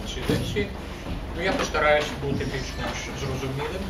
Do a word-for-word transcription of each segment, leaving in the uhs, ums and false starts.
цій лекції. Ну, я постараюся бути більш-менш зрозумілим.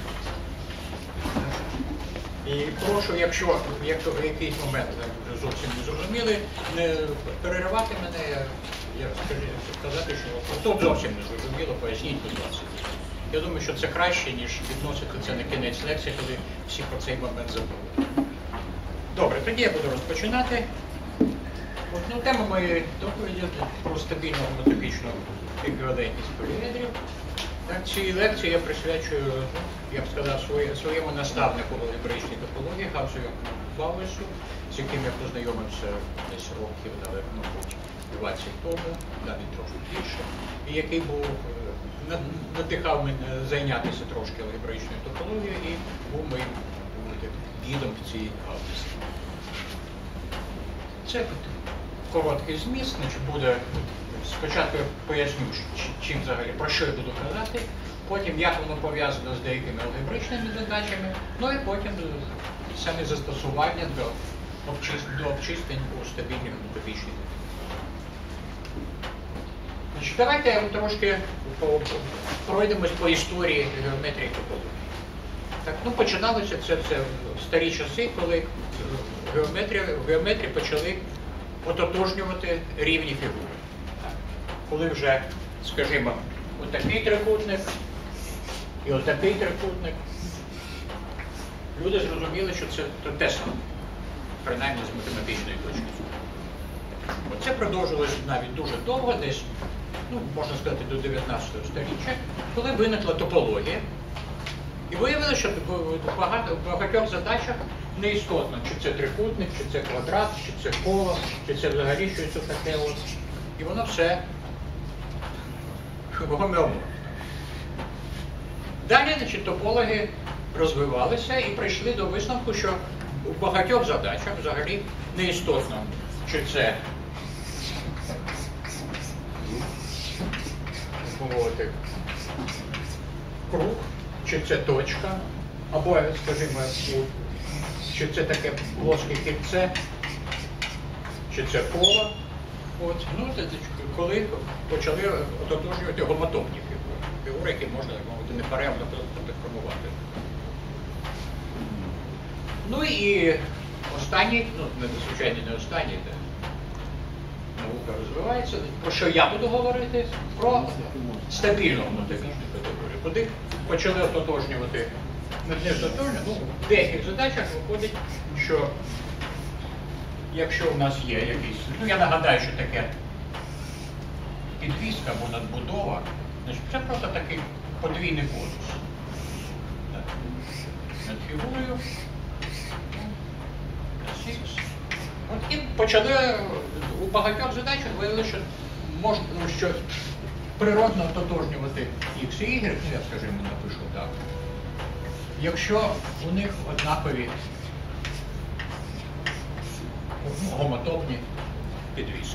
І прошу, якщо, якщо в якийсь момент вже зовсім не зрозуміли, не переривати мене, я скажу, сказати, що тут зовсім не зрозуміло, поясніть, будь ласка. Я думаю, що це краще, ніж відносити це на кінець лекції, коли всі про цей момент забули. Добре, тоді я буду розпочинати. От, ну, тема моєї доповіді про стабільну гомотопічну еквівалентність поліедрів. Так, цій лекції я присвячую, ну, я б сказав, своє, своєму наставнику в алгебраїчній топології Гансу Паулюсу, з яким я познайомився десь років, мабуть, двадцять тому, навіть трошки більше, і який був, надихав мене зайнятися трошки алгебраїчною топологією і був моїм гідом в цій галузі. Це короткий зміст, значить буде, спочатку я поясню, чим взагалі, про що я буду казати, потім як воно пов'язано з деякими алгебричними задачами, ну і потім саме застосування до, обчист... до обчистень у стабільній гомотопічній. Значить, давайте трошки по... пройдемось по історії геометрії топології. Так, ну, починалося це, це в старі часи, коли геометрії, в геометрії почали ототожнювати рівні фігури. Так. Коли вже, скажімо, отакий трикутник і отакий трикутник, люди зрозуміли, що це те саме, принаймні з математичної точки зору. Оце продовжилося навіть дуже довго, десь, ну, можна сказати, до дев'ятнадцятого сторіччя, коли виникла топологія. І виявилося, що в багато, багатьох задачах не істотно, чи це трикутник, чи це квадрат, чи це коло, чи це взагалі щось таке. От. І воно все гомеоморфне. Далі, значить, топологи розвивалися і прийшли до висновку, що в багатьох задачах взагалі не істотно, чи це мовити, круг, чи це точка, або, скажімо, чи це таке плоске кільце, чи це коло. От, ну, це коли почали ототожнювати гомотопні фігури, фігури, які можна, так мовити, неперервно деформувати. Ну і останній, ну, звичайно, не останній, де наука розвивається, про що я буду говорити? Про стабільну гомотопічну категорію. Куди почали ототожнювати, не ототожнювати, ну, в деяких задачах виходить, що якщо у нас є якийсь, ну я нагадаю, що таке підвіска або надбудова, значить це просто такий подвійний конус. Так. Над фігурою. От і почали у багатьох задачах виявили, що можна, ну, що природно ототожнювати X і Y, ну я, скажімо, напишу так, якщо у них однакові гомотопні підвіски.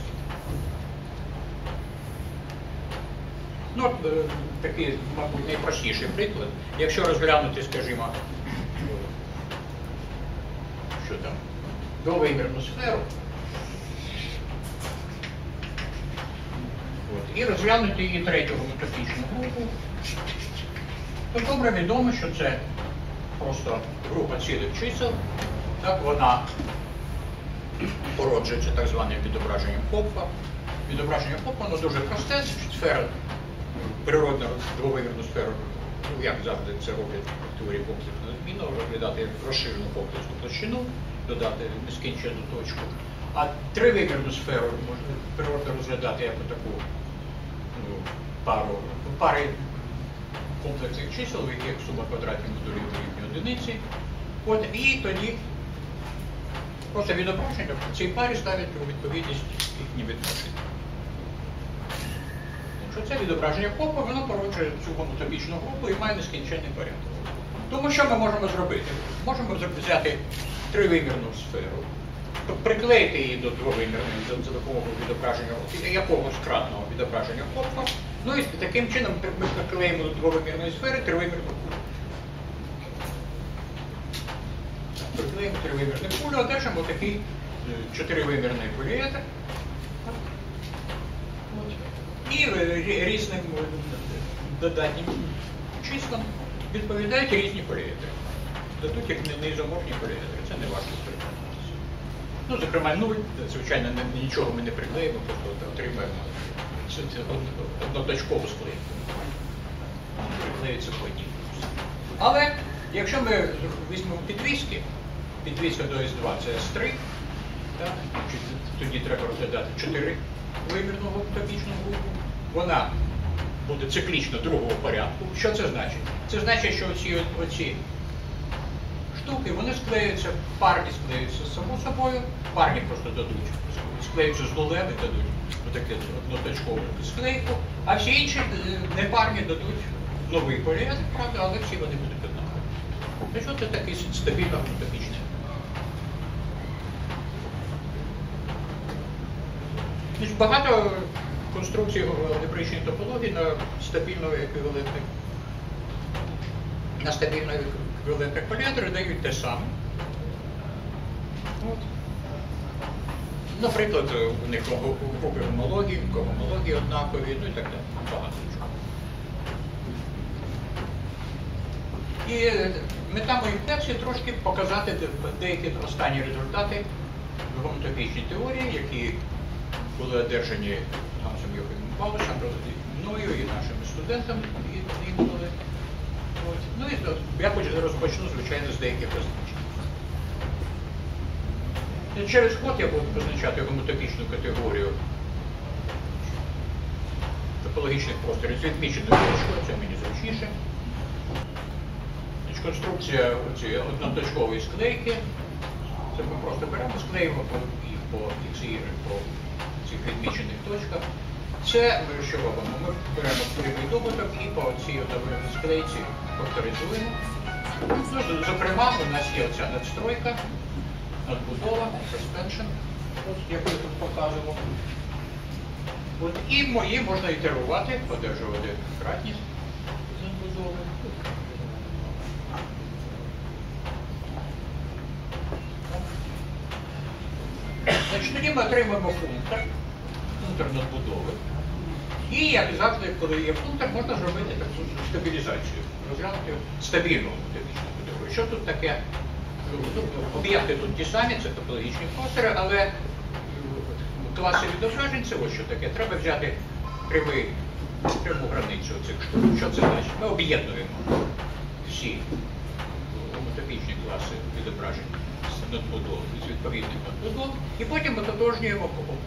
Ну, от, такий, мабуть, найпростіший приклад. Якщо розглянути, скажімо, що там, двовимірну сферу, от, і розглянути її третю гомотопічну групу, то добре відомо, що це просто група цілих чисел, так, вона породжується так званим відображенням Хопфа. Відображення Хопфа, воно дуже просте, сфера, природна двовимірну сферу, ну як завжди це роблять в теорії комплексного зміну, розглядати як розширену комплексну площину, додати нескінченну точку. А тривимірну сферу можна природно розглядати як таку, ну, пару, пари комплексних чисел, в яких сума квадратів модулів дорівнює одиниці. От, і тоді просто відображення в цій парі ставлять у відповідність їхні відношення. Якщо це відображення Хопфа, воно породжує цю гомотопічну групу і має нескінченний порядок. Тому що ми можемо зробити? Можемо взяти тривимірну сферу, приклеїти її до двовимірної за допомогою відображення якогось кратного відображення Хопфа, ну і таким чином ми приклеїмо до двовимірної сфери тривимірну кулю. Приклеїмо тривимірну кулю, одержимо такий чотиривимірний поліетр. і різним додатнім числам відповідають різні поліетри. Дадуть як неізоморфні поліетри, це не важко переконатися. Ну, зокрема, нуль, звичайно, нічого ми не приклеїмо, просто отримаємо одноточкову склейку. Приклеюється по одній. Але, якщо ми візьмемо підвіски, підвіска до ес два це ес три, так? Тоді треба розглядати чотири вимірну топічну групу. Вона буде циклічно другого порядку. Що це значить? Це значить, що оці, оці штуки, вони склеються, парні склеються само собою, парні просто дадуть, склеються з нулем і дадуть отаке одноточкову склейку, а всі інші непарні дадуть новий поліетр, правда, але всі вони будуть однакові. Тобто це такий стабільно топічний. Багато конструкцій алгебраїчної топології на стабільно еквівалентних на стабільно еквівалентних поліетрах дають те саме. От. Наприклад, у них групи гомології, когомології однакові, ну і так далі. Багато чого. І мета моїх лекцій трошки показати деякі останні результати в гомотопічній теорії, які були одержані Гансом Йохимом Паулусом, мною і нашими студентами. Інколи. Ну і я розпочну, звичайно, з деяких означень. Через ход я буду позначати гомотопічну категорію топологічних просторів з відміченою точкою, це мені зручніше. Конструкція одноточкової склейки. Це ми просто беремо, склеїмо їх по X і Y, по цих відмічених точках. Це ми що робимо? Ми беремо прямий добуток і по цій склейці факторизуємо. Ну, зокрема, у нас є оця надстройка, надбудова, suspension, яку я тут показував. От, і її можна ітерувати, одержувати кратність надбудови. Значить, тоді ми отримуємо функтор, функтор надбудови. І, як завжди, коли є функтор, можна зробити таку стабілізацію, розглянути стабільну топічну категорію. Що тут таке? Об'єкти тут ті самі, це топологічні простори, але класи відображень це ось що таке. Треба взяти прямий, пряму границю цих штук. Що це значить? Ми об'єднуємо всі гомотопічні класи відображень з надбудов, з відповідних надбудов, і потім ми ототожнюємо кого.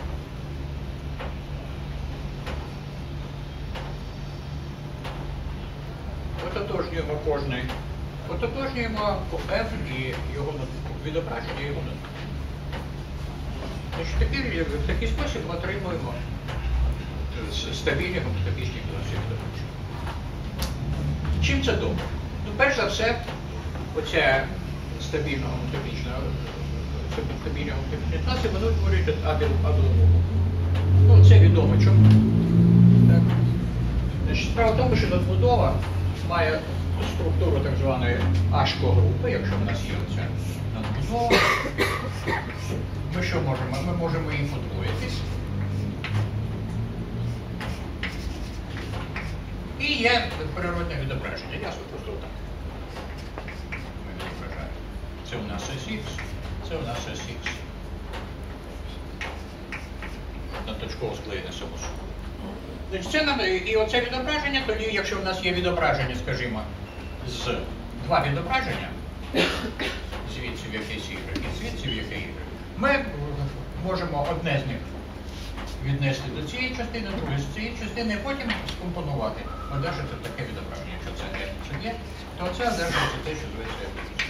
Ототожнюємо кожний, ототожнюємо F і його відображення, його надбудов. Значить, такий, в такий спосіб ми отримуємо стабільні гомотопічні класи відображення. Чим це добре? Ну, перш за все, оця стабільна гомотопічна, стабільні гомотопічні класи, вони утворюють абелову. Ну, це відомо чому. Так. Значить, справа в тому, що надбудова має структуру так званої H-групи, якщо в нас є оця надбудова. Ми що можемо? Ми можемо її подвоїтись. І є природне відображення. Ясно, просто так. Ми відображаємо. Це у нас ес ікс, це у нас ес ікс. Одноточково склеєне само собою. Це нам, і оце відображення, тоді, якщо в нас є відображення, скажімо, з два відображення, звідси в якийсь Y і звідси в який Y, ми можемо одне з них віднести до цієї частини, друге з цієї частини, і потім скомпонувати, одержати таке відображення. Якщо це не це є, то це одержується те, що зветься.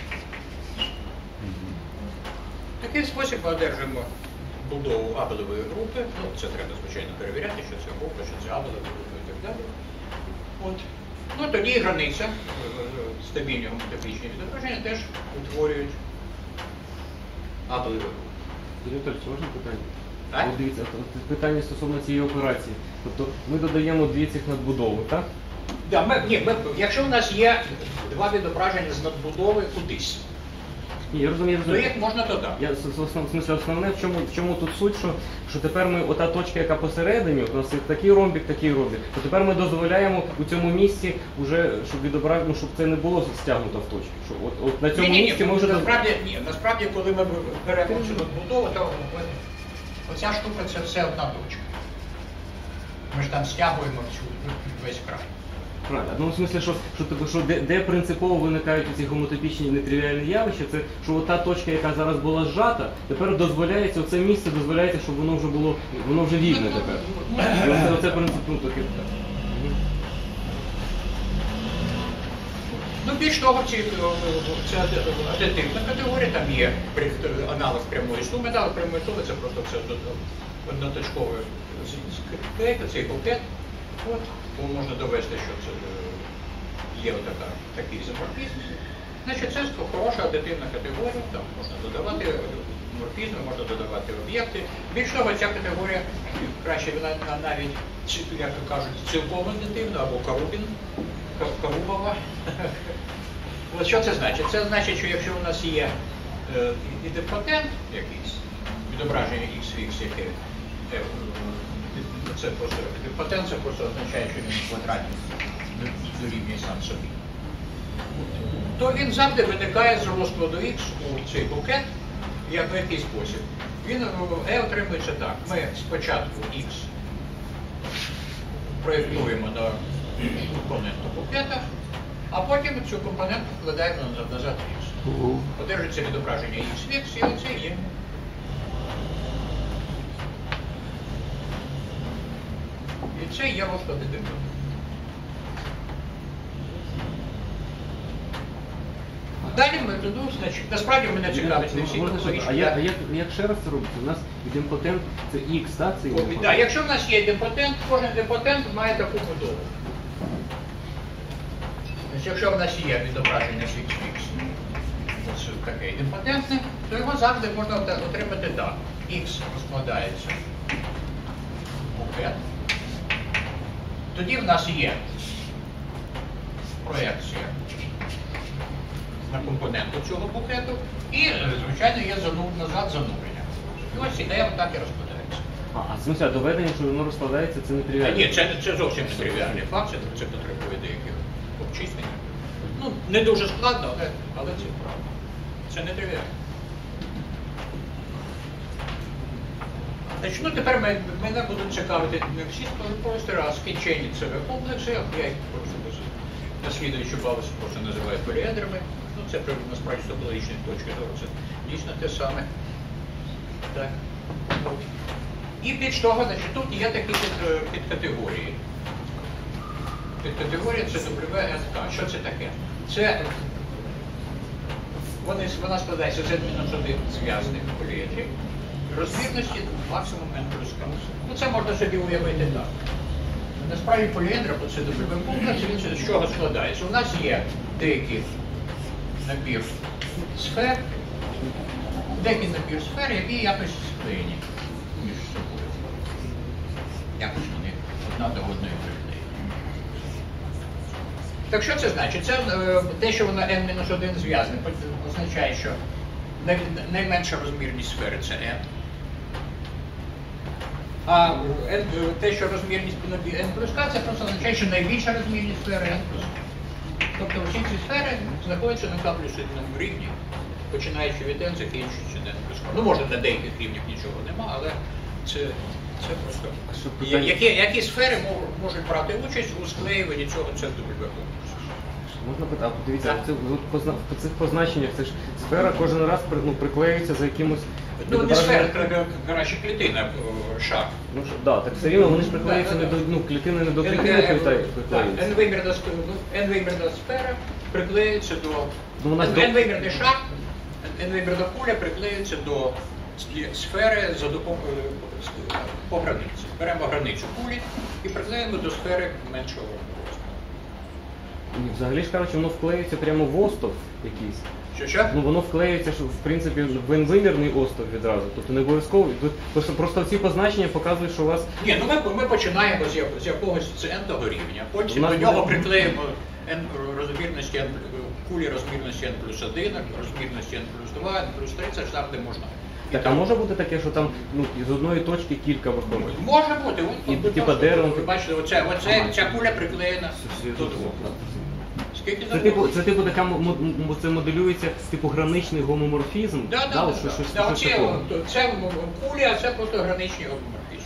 В такий спосіб ми одержуємо будову абелевої групи. Ну, це треба, звичайно, перевіряти, що це група, що це абелева група і так далі. От. Ну, тоді границя, стабільні гомотопічні відображення теж утворюють абелеві групи. Директор, це можна питання? Так? От дивіться, от питання стосовно цієї операції. Тобто ми додаємо дві цих надбудови, так? Да, ми, ні, ми, якщо в нас є два відображення з надбудови кудись, Ні, я розумію, я то розумію. їх можна додати. Я, в основ- в смысле, основне, в чому, в чому тут суть, що, що тепер ми, ота точка, яка посередині, у нас є такий ромбік, такий ромбік, то тепер ми дозволяємо у цьому місці, уже, щоб відобрати, ну, щоб це не було стягнуто в точку. Що от, от на цьому Ні, ні, місці ні, ми вже доз- насправді, ні, насправді, коли ми беремо цю надбудову, то ми- оця штука це все одна точка. Ми ж там стягуємо всю, весь край. Правильно. Ну, в смысле, що, що, типу, що де, де принципово виникають ці гомотопічні нетривіальні явища, це що та точка, яка зараз була зжата, тепер дозволяється, оце місце дозволяється, щоб воно вже було, воно вже вільне тепер. І оце, оце принцип, ну, таке. Ну, більш того, ці, це адитивна категорія, там є при- аналог прямої суми, да, прямої суми це просто все одноточкове клейка, цей букет. От, бо можна довести, що це е, є отака, такий ізоморфізм. Значить, це хороша адитивна категорія, там можна додавати морфізми, можна додавати об'єкти. Більш того, ця категорія краще вона на- навіть, чи- як то кажуть, цілком адитивна або Карубін, Ка- Карубова. От що це значить? Це значить, що якщо у нас є е, ідемпотент якийсь, відображення ікс в ікс, яке е, це просто ідемпотент, це просто означає, що він квадратний дорівнює сам собі. То він завжди виникає з розкладу х у цей букет, як в якийсь спосіб. Він е отримується так. Ми спочатку х проєктуємо на компоненту букета, а потім цю компоненту вкладаємо назад в х. Одержиться відображення х в х, і оце є. І це є розклад ідемпотенту. Далі ми туди, значить, насправді мене цікавить не всі Можна ще- топологічні. А як, а як, як ще раз це робиться? У нас ідемпотент це X, так? Це ідемпотент? Так, якщо в нас є ідемпотент, кожен ідемпотент має таку будову. Значить, якщо в нас є відображення з ікс в ікс, ось таке ідемпотентне, то його завжди можна от- отримати так. Х розкладається в букет. Тоді в нас є проекція на компоненту цього букету і, звичайно, є зану- назад занурення. І ось ідея отак і розкладається. А, а в смысле, а доведення, що воно розкладається, це не Та тривіально? ні, це, це зовсім не тривіальний факт, це, це потребує деяких обчислень. Ну, не дуже складно, але, але це правда. Це не тривіально. Значить, ну, тепер ми- мене будуть цікавити не всі простори, а скінчені це комплекси. Я їх просто наслідуючи бавився, просто називаю поліедрами. Ну, це при- насправді з топологічної точки зору, це дійсно те саме. Так. От. І більш того, значить, тут є такі під- підкатегорії. Підкатегорія це дабл ю ен ка. Що це таке? Це вони, вона складається з ен мінус один зв'язних поліедрів. Розмірності максимум n плюс k. Ну це можна собі уявити так. Насправді поліедра, бо це дабл ю ен комплекс, він з чого складається? У нас є деякий набір сфер, деякий набір сфер, які якось склеєні між собою. Якось вони одна до одної приклеєні. Так що це значить? Це е, те, що воно ен мінус один зв'язане, означає, що най- найменша розмірність сфери це n. А n, те, що розмірність n плюс k, це просто означає, що найбільша розмірність сфери n плюс k. Тобто всі ці сфери знаходяться на k плюс одному рівні, починаючи від n, закінчуючи n плюс k. Ну, може, на деяких рівнях нічого нема, але це, це просто... що Я- питання? Які, які сфери мож- можуть брати участь у склеюванні цього центру комплексу? Можна питати, а подивіться, Так. це, от позна- по цих позначеннях, це ж сфера кожен раз при- ну, приклеюється за якимось... Ну, не відображенням. сфера, кра- краще клітина, о, шар. Ну, що, да, так все рівно вони ж приклеюються не до, ну, клітини не до клітини приклею- приклеюються. N-вимірна N-вимірна сфера приклеюється до... Ну, у нас до- N-вимірний шар, N-вимірна куля приклеюється до сфери за допомогою по границі. Беремо границю кулі і приклеїмо до сфери меншого розміру. І взагалі ж кажучи, воно вклеюється прямо в остов якийсь. Що, що? Ну воно вклеюється, що, в принципі, в n-вимірний остов відразу. Тобто не обов'язково. Тут Просто, просто ці позначення показують, що у вас Ні, ну ми, ми починаємо з, як- з якогось центового рівня, потім У нас до нього буде- приклеїмо N, розмірності N, кулі розмірності N плюс один, розмірності N плюс два, N плюс три, це ж завжди можна. Так, а може бути таке, що там ну, з одної точки кілька виходить? Може бути, І, от, типа, дерево. ви бачите, оце, оце, ця куля приклеєна до двох. Скільки Це типу, це типу така м- м- це моделюється типу граничний гомоморфізм? Да, да, от да, щось- да. щось- Да, щось оці, такого. от, це кулі, а це просто граничні гомоморфізм.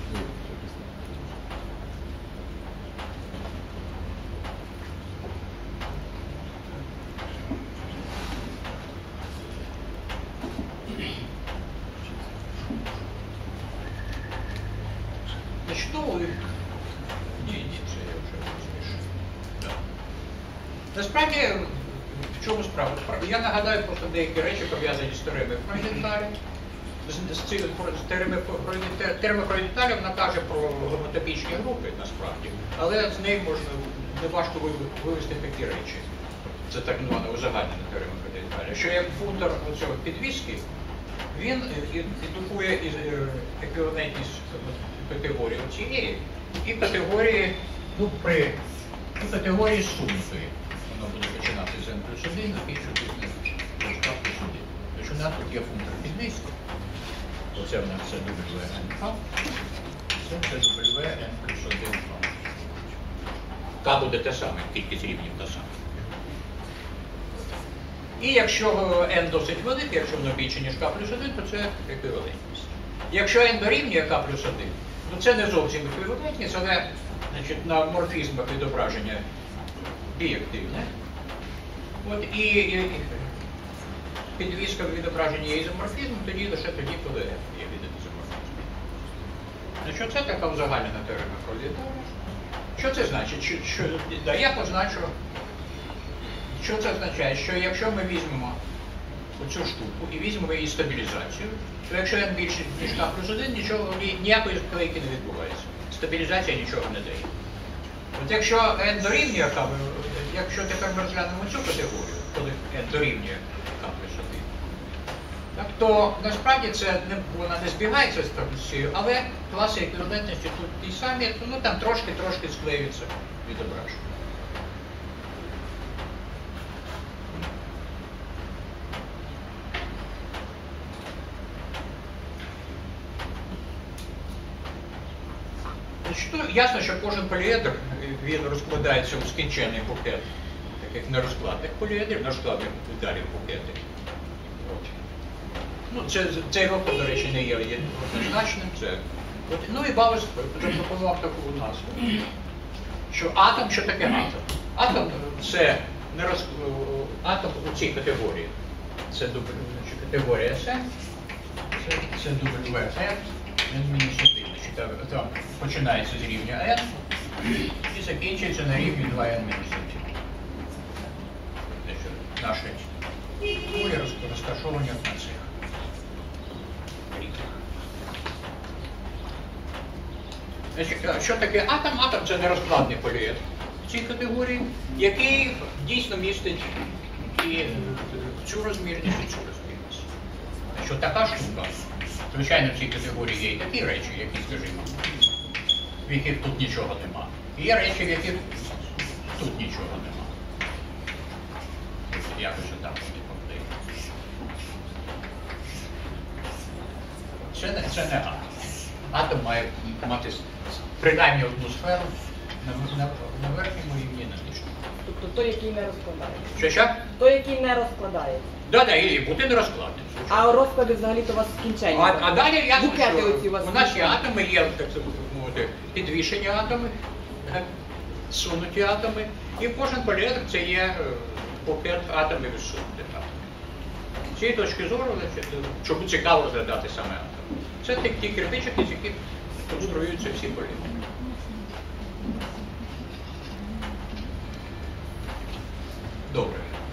Значить, ну, ні, ні, це я вже розумію. Да. Насправді, в чому справа? Справа- Я нагадаю просто деякі речі, пов'язані з теоремою Фройденталя. З, з цим з теоремою Фройденталя- теорема Фройденталя, вона каже про гомотопічні групи, насправді, але з неї можна неважко ви- вивести такі речі. Це так звана узагальнена теорема Фройденталя, що як функтор оцього підвіски, він індукує із е, еквівалентність категорії цієї і категорії, ну, при і категорії сумної. Воно буде починати з N плюс один, закінчувати з N плюс один. Тож у нас тут є функтор підвіски. Оце в нас це W N, це W N плюс один. К буде те саме, кількість рівнів та саме. І якщо n досить великий, якщо воно більше, ніж k плюс один, то це еквівалентність. Якщо n дорівнює k плюс один, ну це не зовсім еквівалентність, але значить, на морфізмах відображення бієктивне. От, і, і підвізка відображення є ізоморфізмом, тоді лише тоді, коли f є від ізоморфізму. Значить, це така узагальнена теорема Фройденталя. Що це значить? Що, що, да, я позначу. Що це означає? Що якщо ми візьмемо оцю штуку і візьмемо її стабілізацію, то якщо n більше, ніж k плюс один, нічого, ніякої склейки не відбувається. Стабілізація нічого не дає. От якщо n дорівнює k, якщо тепер ми розглянемо цю категорію, коли n дорівнює k плюс один, так, то насправді це не, вона не збігається з цією, але класи еквівалентності тут ті самі, ну там трошки-трошки склеюються відображення. Ну, ясно, що кожен поліедр, він розкладається у скінчений букет таких нерозкладних поліедрів, нерозкладних далі букети. От. Ну, це, цей розклад, до речі, не є однозначним. Це. От. Ну і Баус запропонував таку назву, що атом, що таке атом? Атом це не роз... атом у цій категорії. Це значить, категорія С, це, це W F, N мінус один. Там починається з рівня n і закінчується на рівні два ен мінус один. Наші кулі розташовані на цих рівнях. Значить, що таке атом? Атом – це нерозкладний поліедр в цій категорії, який дійсно містить і цю розмірність, і цю розмірність. Що така штука. Звичайно, в цій категорії є і такі речі, які, скажімо, в яких тут нічого нема. І є речі, в яких тут нічого нема. Якось отак вони повторюють. Це не, це не атом. Атом має мати принаймні одну сферу на, на, на верхньому рівні, на нижньому. Тобто той, який не розкладається. Що що? Той, який не розкладається. Да, да, і бути нерозкладним. А розклади взагалі-то у вас скінчені. А, а далі ясно, Букети що оці у вас у нас є скінчені. атоми, є так мовити, підвішені атоми, е, сунуті атоми, і кожен поліедр це є е, букет атомів і сунутих атомів. З цієї точки зору, значить, чому цікаво розглядати саме атоми. Це ті, ті кирпичики, з яких конструюються всі поліедри. Добре.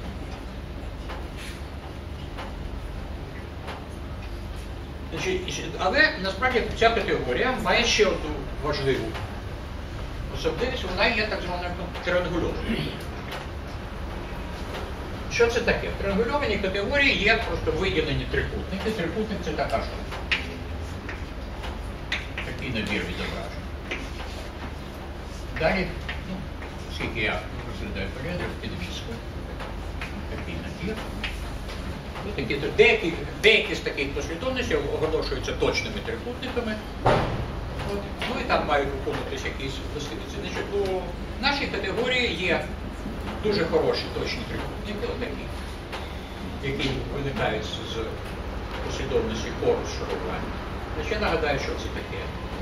Значить, але насправді ця категорія має ще одну важливу особливість, вона є так званою триангульованою. Що це таке? В триангульованій категорії є просто виділені трикутники. Трикутник це така штука. Такий набір відображень. Далі, ну, скільки я виглядає поліедр в підвіску. Такий набір. Ну, такі, деякі, деякі з таких послідовностей оголошуються точними трикутниками. От, ну і там мають виконуватися якісь властивості. Значить, у нашій категорії є дуже хороші точні трикутники, отакі, які виникають з послідовності хорус шарування. Значить, я нагадаю, що це таке.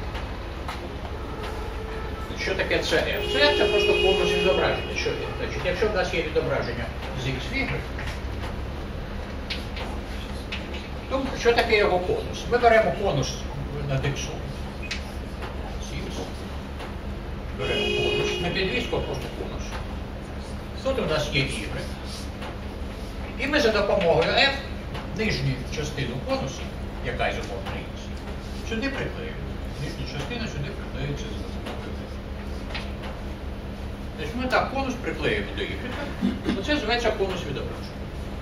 Що таке це F? Це F – це просто конус відображення. Що, значить, якщо в нас є відображення з X в Y, то що таке його конус? Ми беремо конус над X. Беремо конус. На підвіску просто конус. Тут у нас є Y. І ми за допомогою F нижню частину конусу, яка ізоморфна X, сюди приклеюємо. Нижня частина сюди приклеюється за допомогою F. Тобто ми так конус приклеюємо до Y. Оце називається конус відображення.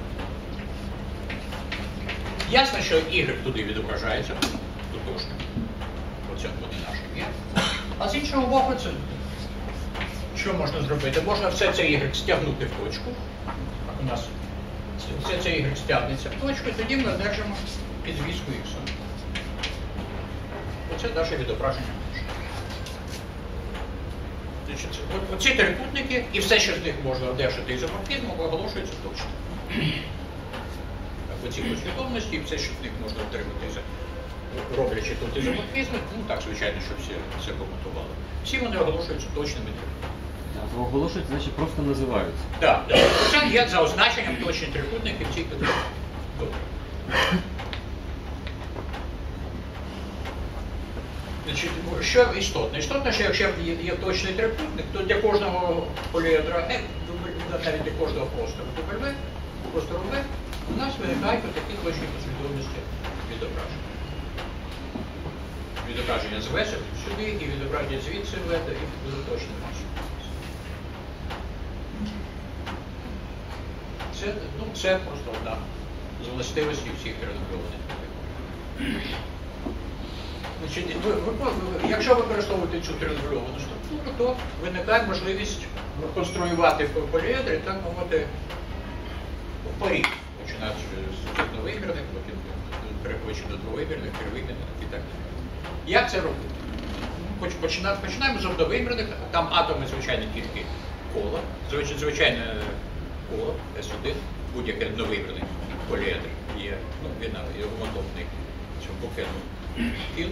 Ясно, що Y туди відображається, тотожно. Оце вони наші є. А з іншого боку, це, що можна зробити? Можна все це Y стягнути в точку. У нас все це Y стягнеться в точку, і тоді ми одержимо підвіску X. Оце наше відображення. Значить, оці трикутники і все, що з них можна одержати ізоморфізм, оголошується точно. Оці послідовності і все, що з них можна отримати, роблячи тут ізоморфізми, ну так, звичайно, щоб всі це коментували. Всі вони оголошуються точними трикутниками. Оголошуються, значить просто називаються. Так, так. Це є за означенням точні трикутники в цій категорії. Добре. Значить, що істотно? Істотно, що якщо є, є точний трикутник, то для кожного поліедра F, навіть для кожного простору W, простору V, у нас виникають такі точні послідовності відображення. Відображення з V сюди, і відображення звідси в V, і дуже точно наші. Це, ну, це просто одна з властивостей всіх регульованих категорій. Значить, ви, ви, ви, якщо використовуєте цю трирегульовану структуру, то виникає можливість конструювати поліедри, так мовити, в парі. Починати з одновимірних, потім переходячи до двовимірних, тривимірних і так далі. Як це робити? Почина, починаємо з одновимірних, там атоми, звичайно, тільки кола, звичайне коло, С один, будь-який одновимірний поліедр є, ну, він є однотопний цьому букету кіл.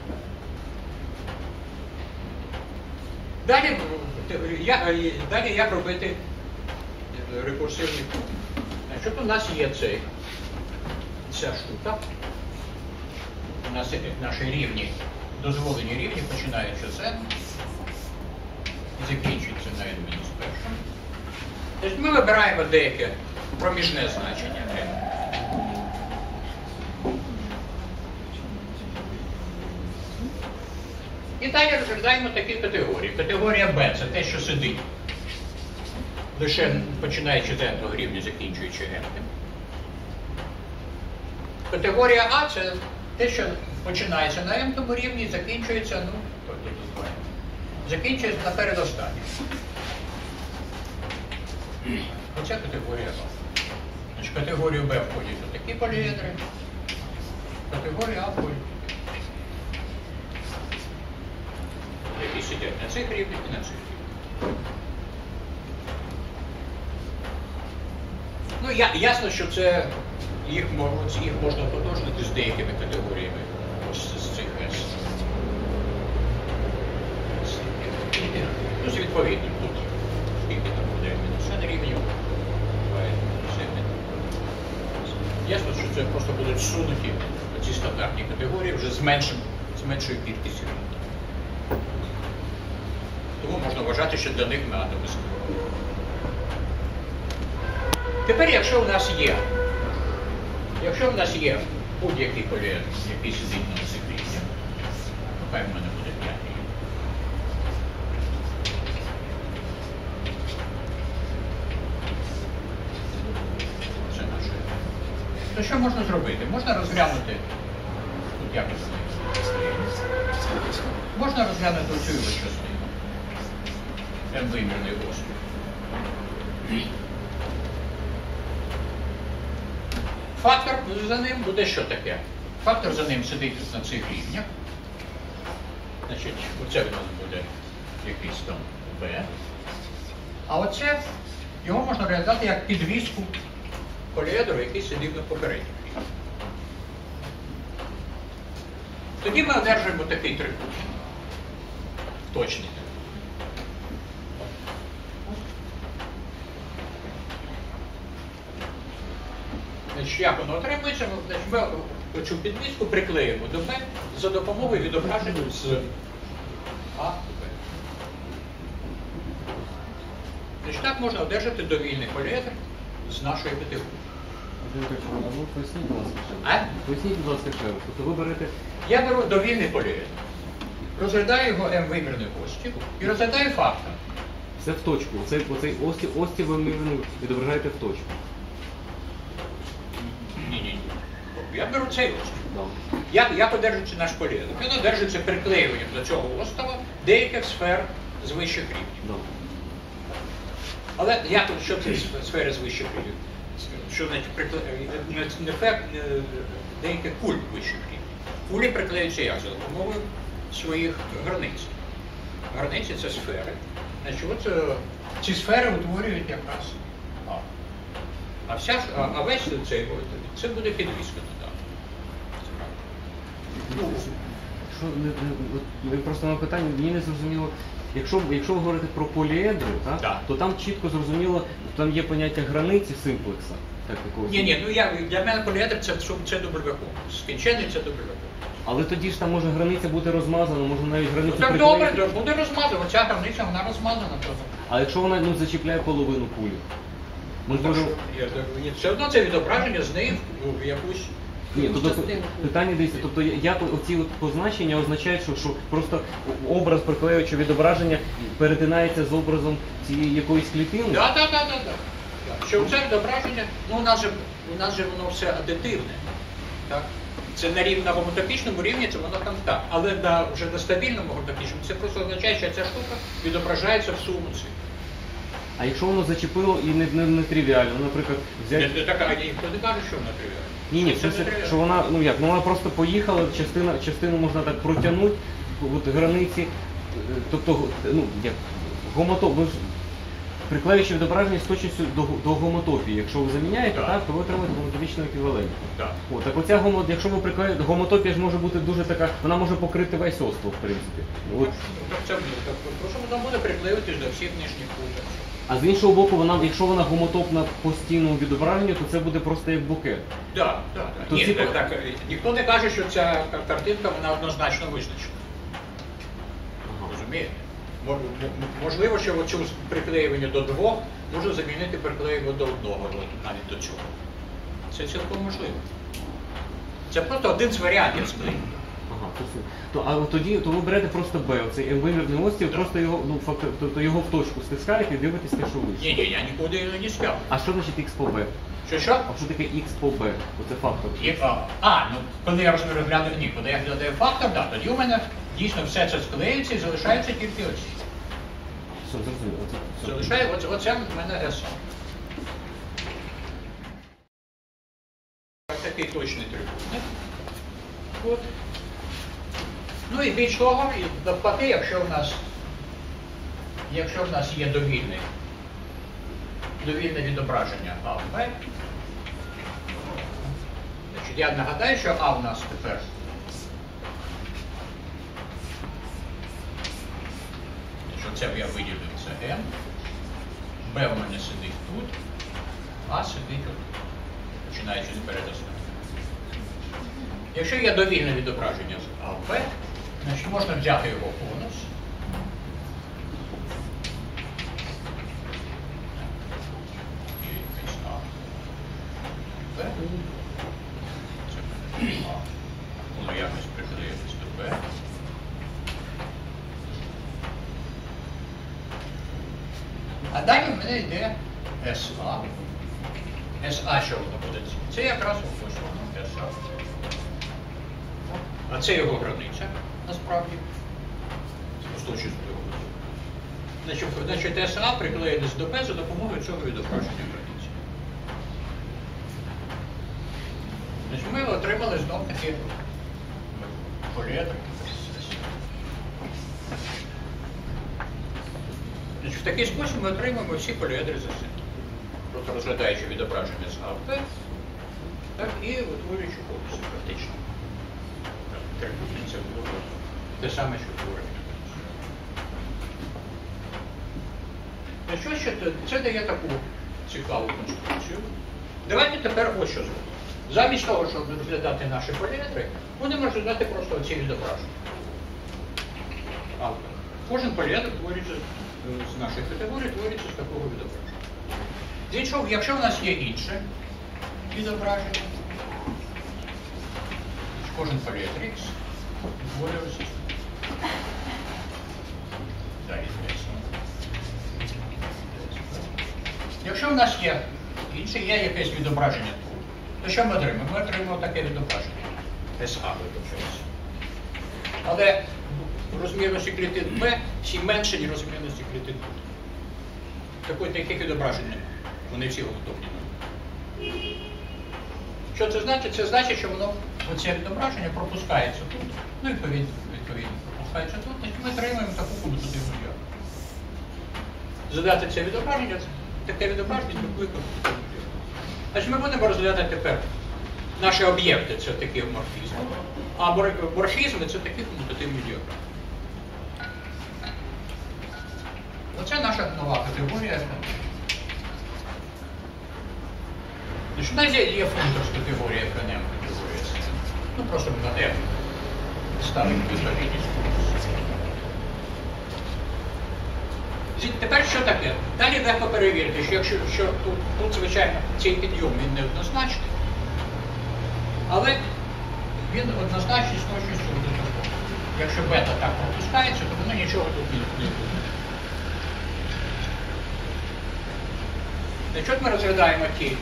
Далі, я, далі як робити рекурсивний куб. Значить, у нас є цей, ця штука. У нас наші рівні, дозволені рівні, починаються це і закінчуються на n мінус першому. Тобто ми вибираємо деяке проміжне значення n. І далі розглядаємо такі категорії. Категорія Б – це те, що сидить, лише починаючи з n-того рівня, закінчуючи n. Категорія А – це те, що починається на n-тому рівні і закінчується, ну, тут закінчується на передостанньому. Оця категорія А. Значить, категорію Б входять такі поліедри, категорія А входять, які сидять на цих рівнях і на цих рівнях. Ну, я, ясно, що це їх, їх можна потужнити з деякими категоріями ось з цих S. Ну, з відповідним тут, скільки там буде мінус n рівнів, буває все ясно, що це просто будуть всунуті ці стандартні категорії вже з, меншим, з меншою кількістю рівнів. Тому можна вважати, що для них ми атоми скоротили. Тепер, якщо в нас є, якщо в нас є будь-який поліедр, який сидить на цих рівнях, то хай в мене буде п'ять рівнів. Це наше. То що можна зробити? Можна розглянути, тут як можна розглянути оцю його частину, n-вимірний острів. Фактор за ним буде що таке? Фактор за ним сидить на цих рівнях. Значить, оце в нас буде якийсь там B. А оце, його можна розглядати як підвіску поліедру, який сидів на попередніх рівнях. Тоді ми одержуємо такий трикутник. Точний. Значить, як воно отримується? Значить, ми цю підвіску приклеїмо до Б за допомогою відображення з А до Б. Значить, так можна одержати довільний поліедр з нашої п'ятигруки. А ну поясніть, будь ласка, ще. А? Поясніть, будь ласка, ще раз. Тобто ви берете. Я беру довільний поліедр, розглядаю його М-вимірною остю і розглядаю фактор. Все в точку. Оцей, оцей ості, ості ви ну, відображаєте в точку. Ні-ні-ні. Я беру цей острів. Да. Як, як одержується наш поліедр? Він одержується приклеюванням до цього острова деяких сфер з вищих рівнів. Да. Але як, що це сфери з вищих рівнів? Що значить прикле... не ефект деяких куль вищих рівнів? Кулі приклеюються як? За допомогою своїх границь. Границі це сфери. Значить, от, е, ці сфери утворюють якраз А. А, вся, ж- а, а весь цей це буде підвіска туди. Це правда. Ну, Що, не, не, от, ви просто на питання, мені не зрозуміло. Якщо, якщо ви говорите про поліедри, так, Так. то там чітко зрозуміло, там є поняття границі симплекса. Так, якогось. Ні, ні, ну я, для мене поліедр це, це W. Скінчений це W. Але тоді ж там може границя бути розмазана, може навіть Ну, границю так приклеїти. добре, то буде розмазана. Ця границя, вона розмазана. То. А якщо вона ну, зачіпляє половину кулі? Ми Так можемо... що, я, ні, все одно це відображення з неї в, в якусь... Ні, Якусь тобто частину. питання дивіться, тобто як оці от позначення означають, що, що просто образ приклеюючи відображення перетинається з образом цієї якоїсь клітини? Так, так, так, так. Що це відображення, ну у нас же, у нас же воно все адитивне. Так? Це на рівні на гомотопічному рівні, це воно там так. Але на, вже на стабільному гомотопічному це просто означає, що ця штука відображається в суму цих. А якщо воно зачепило і не, не, не тривіально, наприклад, взяти... Не, не така, а ніхто не каже, що вона тривіальна. Ні, ні, в Це сенсі, не тривіально. що вона, ну як, ну вона просто поїхала, частина, частину можна так протягнути, от границі, е, тобто, ну, як, гомотоп, ви ж, приклеюючи відображення з точністю до, до гомотопії, якщо ви заміняєте, Так. так, то ви отримаєте гомотопічний еквівалент. Так. О, так оця гомо, якщо ви приклеїте, гомотопія ж може бути дуже така, вона може покрити весь остров, в принципі. От. Так, це, так, просто воно буде приклеюватись до всіх нижніх куток. А з іншого боку, вона, якщо вона гомотопна постійному відображенню, то це буде просто як букет. Так, так, так. То Ні, ці- так, так, ніхто не каже, що ця картинка вона однозначно визначена. Розумієте? Мо- м- Можливо, що оцю приклеювання до двох може замінити приклеювання до одного, навіть до цього. Це цілком можливо. Це просто один з варіантів склеєння. Ага, то, все. то, а от тоді то ви берете просто Б, оцей М-вимірний острів, Так. просто його, ну, факт, тобто його в точку стискаєте і дивитесь те, що вийшло. Ні, ні, я нікуди не спав. А що значить Х по Б? Що що? А що таке Х по Б? Оце фактор. І, а, а, ну коли я розглядаю, ні, коли я розглядаю фактор, так, тоді у мене дійсно все це склеїться і залишаються тільки оці. Все, зрозуміло. Оце, все. Залишає, оце, оце в мене С. Ось такий точний трикутник. От. Ну і більш того, і навпаки, якщо в нас, якщо в нас є довільний, довільне відображення А в Б, значить, я нагадаю, що А в нас тепер що це я виділив, це М, Б в мене сидить тут, А сидить тут, починаючи з передостаннього. Якщо є довільне відображення з А в Б, значить можна взяти його конус. І якийсь А. Б. Це буде А. Воно якось приклеїтись до Б. А далі в мене йде С А. С А що воно буде? Це якраз ось воно С А. А це його границя, насправді. З точки зору. Значить, значить ес а приклеїлись до Б за допомогою цього відображення границі. Значить, ми отримали знов таки поліедри. Значить, в такий спосіб ми отримуємо всі поліедри за С. Просто розглядаючи відображення з А в Б, так і утворюючи фокуси практично. Трикутниця було те саме, що утворення. Що ще це дає таку цікаву конструкцію. Давайте тепер ось що зробимо. Замість того, щоб розглядати наші поліедри, будемо розглядати просто оці відображення. А кожен поліедр твориться з нашої категорії, твориться з такого відображення. З іншого, якщо в нас є інше відображення, кожен поліедр Х утворюється. Далі якщо в нас є інше, є якесь відображення тут, то що ми отримаємо? Ми отримаємо таке відображення. ес а вибачається. Але розмірності клітин Б всі менше, ніж розмірності клітин тут. Такої таких відображень немає. Вони всі готові. Що це значить? Це значить, що воно, оце відображення пропускається тут. Ну, відповідно, відповідно пропускається тут. І ми отримаємо таку комутативну діаграму. Задати це відображення, таке відображення викликати. Значить, ми будемо розглядати тепер наші об'єкти, це такі морфізми, а морфізми це такі комутативні діаграми. Оце наша нова категорія. Значить, у нас є функторс категорія еф ен ем категорія. Ну просто на F ставимо відповідність. Тепер що таке? Далі легко перевірити, що якщо що тут, тут, звичайно, цей підйом він не однозначний, але він однозначний з точністю до такого. Якщо бета так пропускається, то воно нічого тут не буде. Якщо ми розглядаємо ті,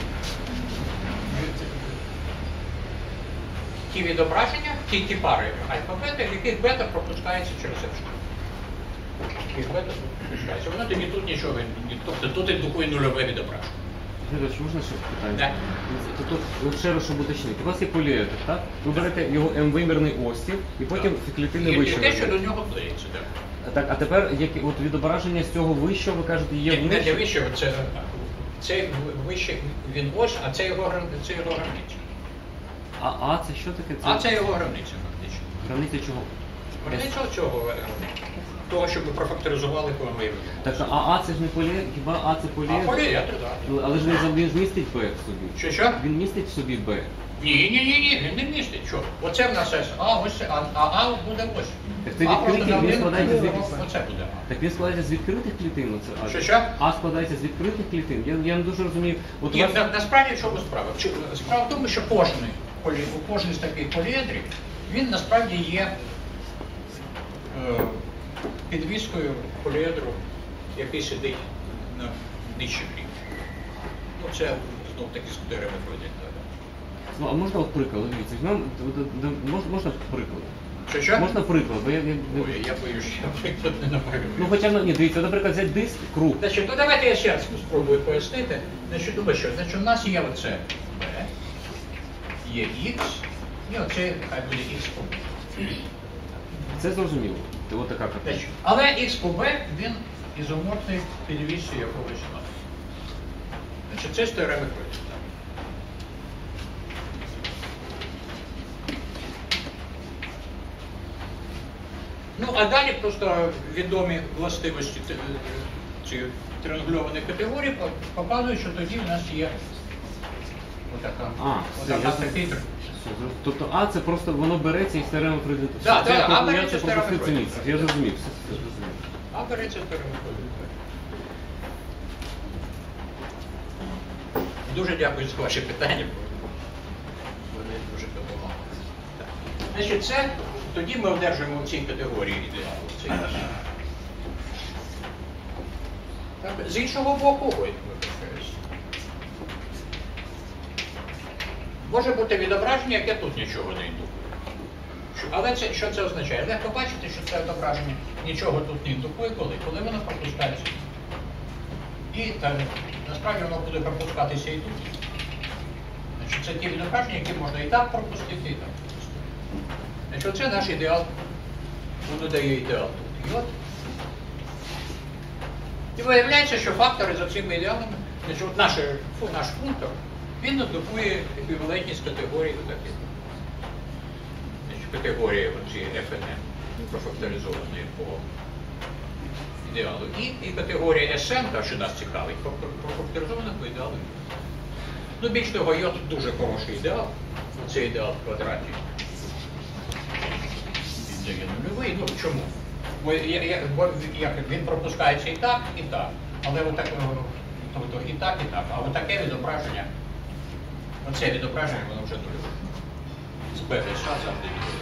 ті відображення, ті, ті пари альфа-бета, в яких бета пропускається через F. Бета пропускається. Воно тоді тут нічого, тобто тут індукує нульове відображення. Григорій, можна ще питання? Да. Тобто, от ще раз, щоб уточнити, у вас є поліетр, так? Ви берете його М-вимірний остів і потім Так. клітини І вище. те, що робите. до нього клеїться, так. Так, а тепер які, от відображення з цього вищого, ви кажете, є Не, не внижче? вище, це, це вище він ось, а це його, гран- це його границя. А А це що таке? А це його границя, фактично. Границя чого? Границя цього, того, щоб ми профакторизували помилку. Так, а А це ж не поліетр, хіба А це А поліетр? поліетр, так. Але ж він, за- він ж містить Б в собі. Що, що? Він містить в собі Б. Ні, ні, ні, ні, він не містить. Що? Оце в нас С, а ось це, а, а А буде ось. Так це А просто відкритий, на він один, складається з оце яких- буде. Так він складається з відкритих клітин, оце А. Що, що? А складається з відкритих клітин. Я, я не дуже розумію. От у Ні, вас... на, насправді в чому справа? Чи- Справа в тому, що кожен, полі, кожен з таких поліедрів, він насправді є е, підвіскою поліедру, який сидить на нижчій рівні. Ну, це знов таки з дерева-методик. Ну, а можна от приклад? Дивіться, візьмемо, д- д- д- мож- можна приклад? Що, що? Можна приклад, бо я... я, Ой, я боюсь, що я приклад не намалюю. Ну хоча б, ні, дивіться, наприклад, взяти диск, круг. Значить, ну давайте я ще раз спробую пояснити. Значить, думаю, що значить, у нас є оце B, є X, і оце хай буде X по B. Це зрозуміло. Це от така картина. Значить, але X по B, він ізоморфний підвісся якогось мати. Значить, це теорема Кольца. Ну, а далі просто відомі властивості т- цієї триангульованої категорії показують, що тоді в нас є отака, А, все, отака я такий. Все, зрозуміло. Тобто А це просто воно береться і теорема Фрейда. Да, Це да, як А от, я береться це з теореми пропустив це Фрейда. місце. Я зрозумів, все, все зрозумів. А береться теорема Кольца. Дуже дякую за ваші питання. Вони дуже допомагали. Так. Значить, це тоді ми одержуємо в цій категорії ідеалу. Цей наш. Так, з іншого боку, ой, вибачаюсь. Може бути відображення, яке тут нічого не індукує. Що- Але це, що це означає? Легко бачити, що це відображення нічого тут не індукує, коли? Коли воно пропускається. І та, насправді воно буде пропускатися і тут. Значить, це ті відображення, які можна і так пропустити, і так пропустити. Значить, оце наш ідеал. Воно дає ідеал тут. І от. І виявляється, що фактори за цими ідеалами, значить, от наш, фу, наш функтор, він індукує еквівалентність категорії таких. Категорії оці еф ен ем, профакторизовані по ідеалу. І, і категорія ес ем, та, що нас цікавить, профакторизована по ідеалу. Ну, більш того, є тут дуже хороший ідеал. Це ідеал в квадраті. Він дає нульовий. Ну, чому? Бо, я, я, бо як, він пропускається і так, і так. Але отак, тобто і так, і так. А отаке відображення, оце відображення, воно вже нульове. З Б Д Ш завжди відповідає.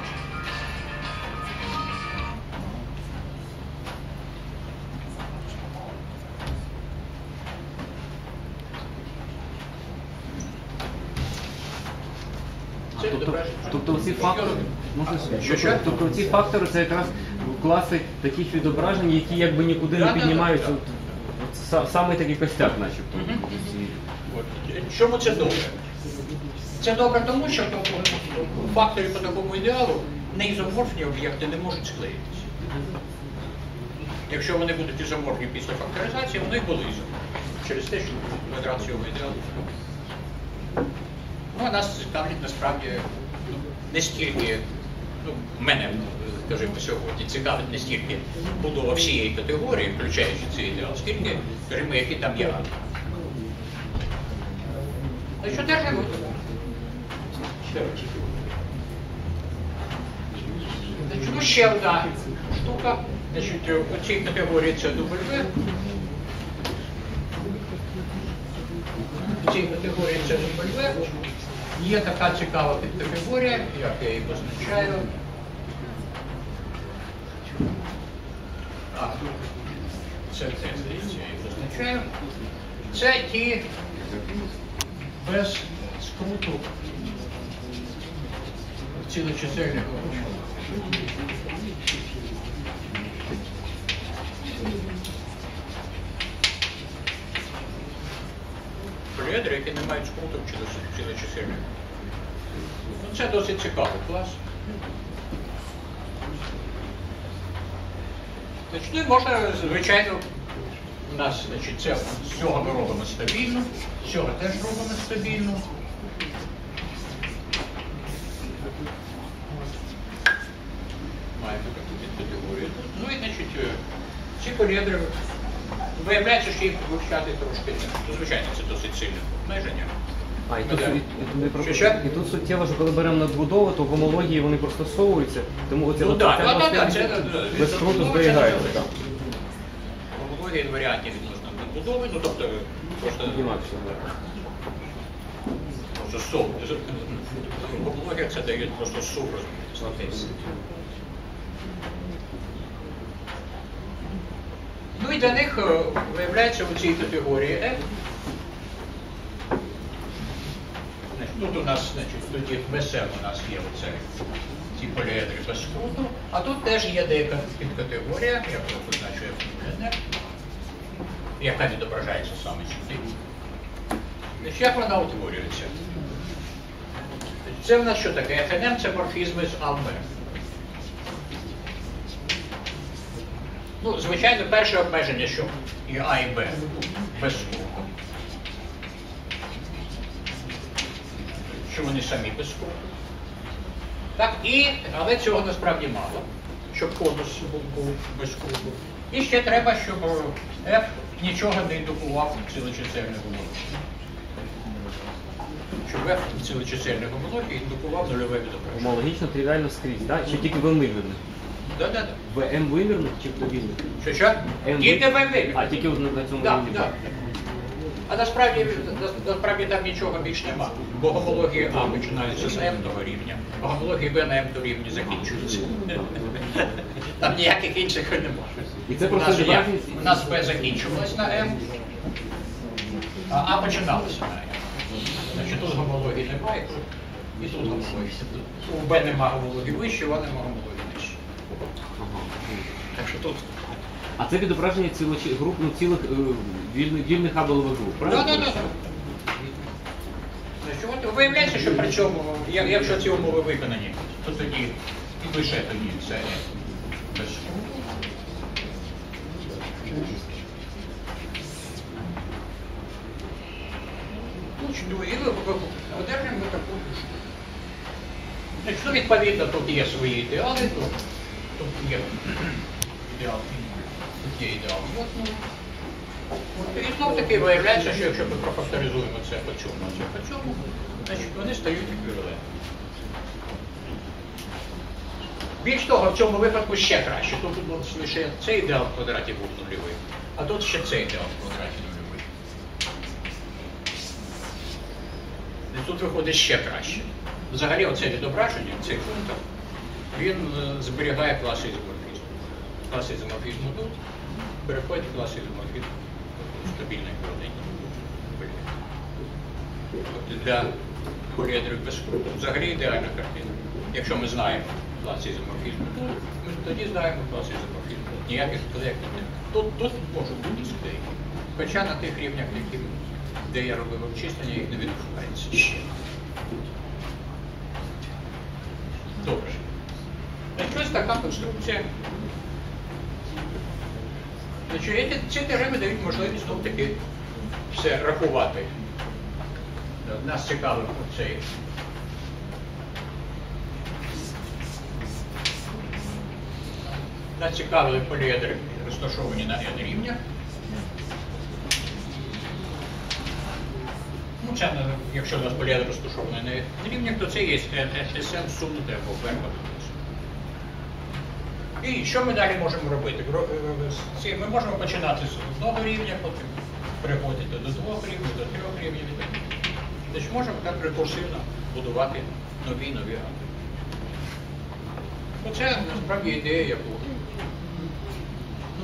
Це Тобто, відображення. тобто ці фактори, можна Що, що? тобто ці фактори це якраз класи таких відображень, які якби нікуди Да, не да, піднімаються. да, да. От, са- саме такий костяк, начебто. Мгм. От. Чому це добре? Це добре тому, що у факторі по такому ідеалу неізоморфні об'єкти не можуть склеїтися. Якщо вони будуть ізоморфні після факторизації, вони були ізоморфні. Через те, що квадрат цього ідеалу. Ну, а нас цікавить насправді ну, не стільки, ну, мене, скажімо, сьогодні цікавить не стільки будова всієї категорії, включаючи цей ідеал, скільки, скажімо, які там є атоми. Ну, що теж не буде? Чому ще одна штука? Значить, у цій категорії це W. У цій категорії це W. Є така цікава підкатегорія, як я її позначаю. А, це те, здається, я її позначаю. Це ті без скруту цілочисельних об'єктів. Поліедри, які не мають скруток цілочисельних. Ну, це досить цікавий клас. Значить, ну, і можна, звичайно, у нас, значить, це, з цього ми робимо стабільно, з цього теж робимо стабільно. Маємо таку підкатегорію. Ну і, значить, ці поліедри, виявляється, що їх вивчати трошки, ну, звичайно, це досить сильне обмеження. А, і тут, Да. і, і, тут не про- Що, що? і тут суттєво, що коли беремо надбудову, то гомології вони простосовуються, тому оця Ну, оця так, так, так, властивість це, да, без це- скруту ну, це зберігається. добре. Гомологія інваріантів відносно надбудови, ну, тобто, просто... Інакше, да. Просто сув. Гомологія це дає просто сув, розумієте. Ну і для них е, виявляється у цій категорії F. Значить, тут у нас, значить, тоді в ес ем у нас є оце, ці поліедри без скруту, а тут теж є деяка підкатегорія, яку позначує еф ен ем, яка відображається саме сюди. Значить, як вона утворюється? Це в нас що таке? еф ен ем це морфізми з А в Б. Ну, звичайно, перше обмеження, що і А, і Б без скруту. Що вони самі без скруту. Так, і, але цього насправді мало, щоб конус був, був без скруту. І ще треба, щоб F нічого не індукував цілочисельне гомологію. Щоб F цілочисельне гомологію індукував нульове відображення. Гомологічно тривіально скрізь, да? Чи тільки в М вимірних? Да-да-да. В М вимірних чи в довільних? Що, що? М Тільки ви- в М. А, тільки от на на цьому Так, вимірі. так. А насправді, насправді там нічого більш нема, бо гомологія А починається з М того рівня, а гомологія Б на М того рівня закінчується. Там ніяких інших немає. І це У просто нас, як? відразність. У нас Б закінчувалась на М, а А починалася на М. Значить, тут гомології немає, тут І тут гомологія. У Б нема гомології вище, у А нема гомології нижче. Ага. Так що тут. А це відображення цілочі, груп, ну, цілих е, вільних, вільних абелових груп, Так, правильно? так, так. От виявляється, що при цьому, як- якщо ці умови виконані, то тоді і лише тоді це без школи. Ну, чудово, і ви одержимо ми таку штуку. Значить, ну, відповідно, тут є свої ідеали, тут, тут є ідеал, тут є ідеал. От, ну, от, і знов таки виявляється, що якщо ми профакторизуємо це по цьому, а це по цьому, значить вони стають еквівалентними. Більш того, в цьому випадку ще краще. Тут тут лише цей ідеал в квадраті був нульовий, а тут ще цей ідеал в квадраті нульовий. І тут виходить ще краще. Взагалі оце відображення, цей функтор, він е, зберігає класи ізоморфізму. Класи ізоморфізму тут, переходять в класи ізоморфізму стабільної координі. Тобто для поліедрів без круту взагалі ідеальна картина. Якщо ми знаємо класи ізоморфізму, ми тоді знаємо класи ізоморфізму. Ніяких проєктів немає. Тут, тут можуть бути деякі. Хоча на тих рівнях, які, де я робив обчислення, їх не відбувається ще. Добре. Значить, ось така конструкція. Значить, ці теореми дають можливість знов таки все рахувати. Нас цікавив цей. Нас цікавили поліедри, розташовані на n рівнях. Ну, це, якщо у нас поліедр розташований на n рівнях, то це є Sn сунути або вверх. І що ми далі можемо робити? Ми можемо починати з одного рівня, потім переходити до двох рівнів, до трьох рівнів. Тобто можемо так рекурсивно будувати нові нові рамки. Оце насправді ідея, яку. Ну,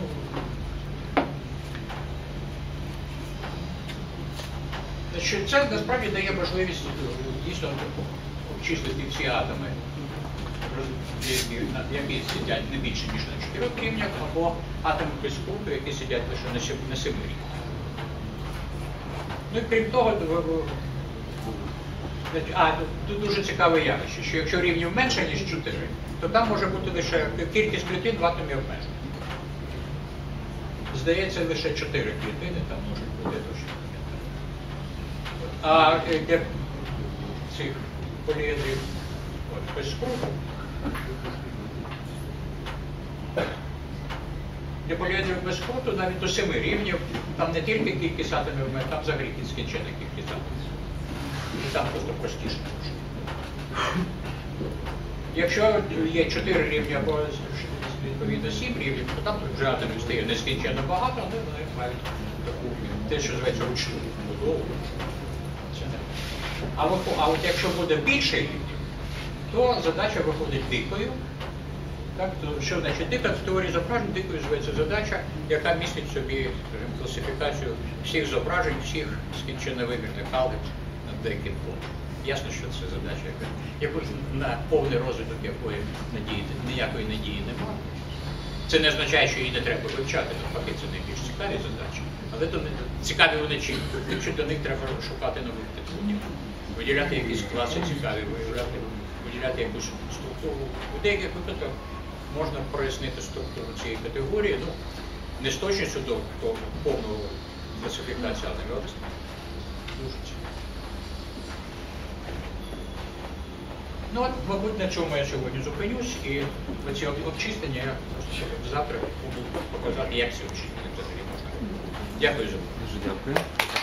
значить, це насправді дає можливість дійсно обчислити всі атоми, які сидять не більше, ніж на чотирьох рівнях, або атоми без круту, які сидять лише на семи рівнях. Ну і крім того, а, тут дуже цікаве явище, що якщо рівнів менше, ніж чотири, то там може бути лише кількість клітин в атомі обмежена. Здається, лише чотири клітини там можуть бути точно. А для цих поліедрів без скруту, для поліедрів без скруту навіть до семи рівнів, там не тільки кількість атомів обмежена, там взагалі скінчена кількість атомів. І там просто простіше. Якщо є чотири рівні або відповідно сім рівнів, то там вже атомів стає нескінченно багато, але вони мають таку, те, що зветься ручну будову. А от, а от якщо буде більше рівнів, то задача виходить дикою. Так, то що значить дика? В теорії зображень дикою зветься задача, яка містить в собі класифікацію всіх зображень, всіх скінченновимірних алгебр на деяких площах. Ясно, що це задача, яка, яку на повний розвиток якої надії, ніякої надії немає. Це не означає, що її не треба вивчати, навпаки, це найбільш цікаві задачі. Але то не цікаві вони чим? Тим, що до них треба шукати нових підходів. Виділяти якісь класи цікаві, виявляти, виділяти якусь структуру. У деяких випадках можна прояснити структуру цієї категорії, ну, не з точністю до повного класифікації, але дуже цікаво. Ну от, мабуть, на чому я сьогодні зупинюсь, і оці обчислення я завтра буду показати, як ці обчислення взагалі можна робити. Дякую за увагу. Дуже дякую.